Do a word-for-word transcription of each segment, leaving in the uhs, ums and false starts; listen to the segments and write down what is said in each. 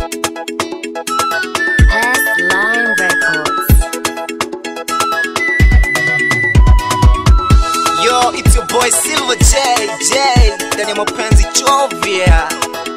Yo, it's your boy Silver J J, Nyerere, chovya.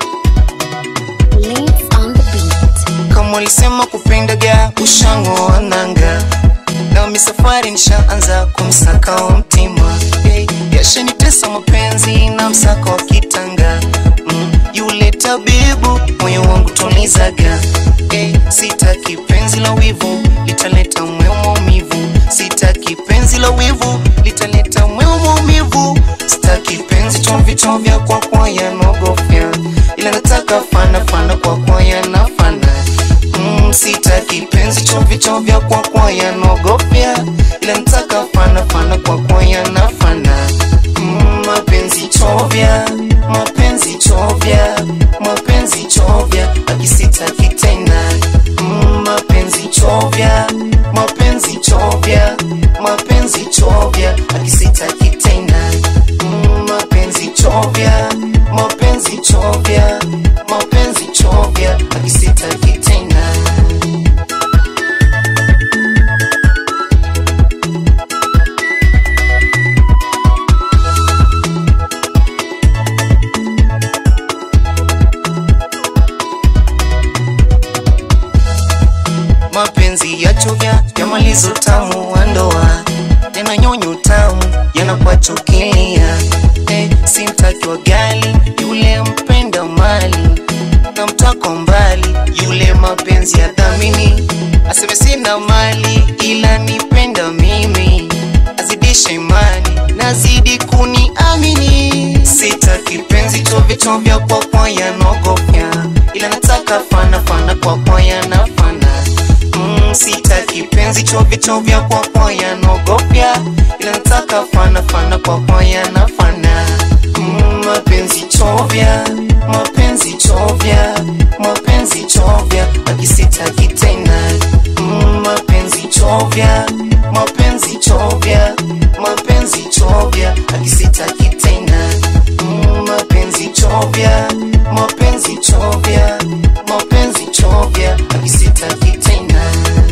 Links on the beat. Kama ulisema kupendaga ushango wananga, na mi safari nishaanza kumsaka wa mtima. Hey, yashanitesa mapenzi na msaka wa kitanga. mm, Yule tabibu moyo wangu tulizaga. Hey, sitaki penzi la wivu litaleta moyo maumivu. Sitaki penzi la wivu litaleta moyo maumivu. Sitaki penzi chomvi chovya kwa kwa yanogofya, ila nataka fana fana kwa kwa yanafana. Mm, sitaki penzi chomvi chovya kwa kwa yanogofya, ila nataka fana fana kwa kwa yanafana. Mm, mapenzi chovya, mapenzi chovya, mapenzi chovya, akisitaki tena. Mm, mapenzi chovya, mapenzi chovya, mapenzi chovya, akisitaki tena. Mm, mapenzi chovya, mapenzi chovya, mapenzi chovya, akisitaki tena. Mapenzi ya chovya yamalizo tamu wa ndoa, tena nyonyo tamu yanapachokilia. Hey, simtaki wa gali yule mpenda mali, na mtako mbali yule mapenzi ya dhamini. Aseme sina mali ila nipenda mimi, azidisha imani nazidi kuniamini. Sitaki penzi chovya chovya kwa kwa yanogofya, ila nataka fana fana kwa kwa yanafana. Mm, sitaki penzi chovya chovya kwa kwa yanogofya, ila nataka fana fana kwa kwa yanafana. Mm, mapenzi chovya, mapenzi chovya, mapenzi chovya, akisitaki tena. Mm, mapenzi chovya, mapenzi chovya, mapenzi chovya, akisitaki tena. Mm, mapenzi chovya, mapenzi chovya, mapenzi chovya, akisitaki tena.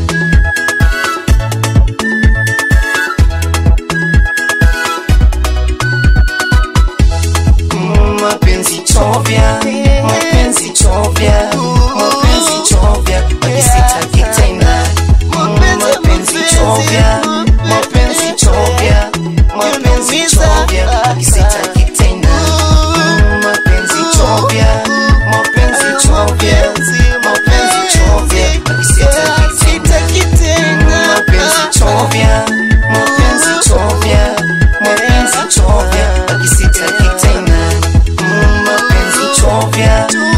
Mm, mapenzi chovya, mapenzi chovya, mapenzi chovya, akisitaki tena. Mm, mapenzi chovya, mapenzi chovya, mapenzi chovya, akisitaki tena. Mm, mapenzi chovya, mapenzi chovya, mapenzi chovya, akisitaki tena. Mapenzi chovya, mapenzi chovya, mapenzi chovya, akisitaki tena. Mm, mapenzi chovya.